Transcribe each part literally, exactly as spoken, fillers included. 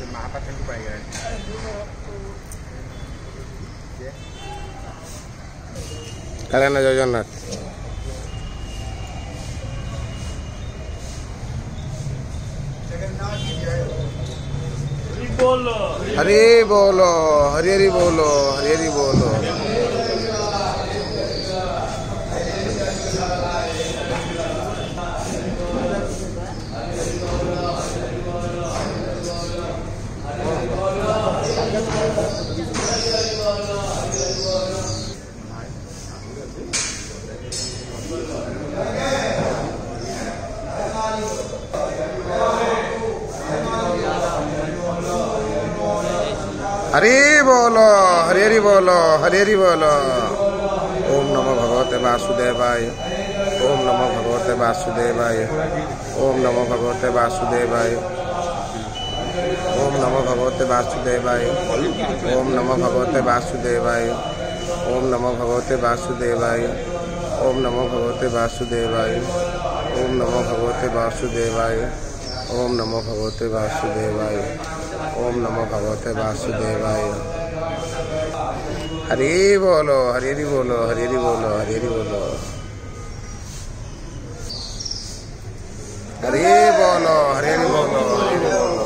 महापात्र को पाएगा कल्याण जगन्नाथ हरि बोलो हरि हरि बोलो हरि हरि बोलो हरि बोलो हरि हरि बोलो हरि हरि बोलो। ओम नमो भगवते वासुदेवाय ओम नमो भगवते वासुदेवाय ओम नमो भगवते वासुदेवाय ओम नमो भगवते वासुदेवाय ओम नमो भगवते वासुदेवाय ओम नमो भगवते वासुदेवाय ओम नमो भगवते वासुदेवाय ओम नमो भगवते वासुदेवाय ओम नमो भगवते वासुदेवाय ओम नमो भगवते वासुदेवाय। हरि बोलो हरि हरि बोलो हरि हरि बोलो हरि हरि बोलो हरि बोलो हरि हरि बोलो हरि हरि बोलो।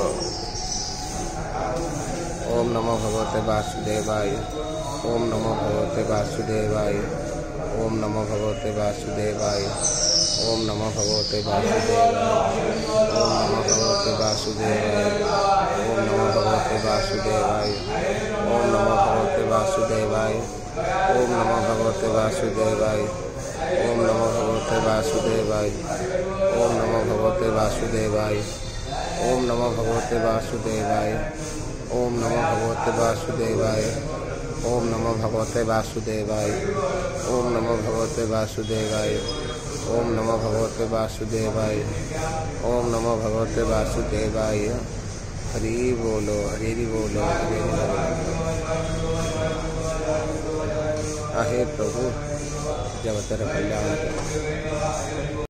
ओम नमो भगवते वासुदेवाय ओम नमो भगवते वासुदेवाय ओम नमो भगवते वासुदेवाय ओम नमो भगवते वासुदेवाय ओम नमो भगवते वासुदेवाय ओम नमो भगवते वासुदेवाय ओम नमो भगवते वासुदेवाय ओम नमो भगवते वासुदेवाय ओम नमो भगवते वासुदेवाय ओम नमो भगवते वासुदेवाय ओम नमो भगवते वासुदेवाय ओम नमो भगवते वासुदेवाय ओम नमो भगवते वासुदेवाय ओम नमो भगवते वासुदेवाय ओम नमो भगवते वासुदेवाय ओम नमो भगवते वासुदेवाय। हरि बोलो हरि हरि बोलो हरि हरि बोलो। आहे प्रभु जब तेरा कल्याण।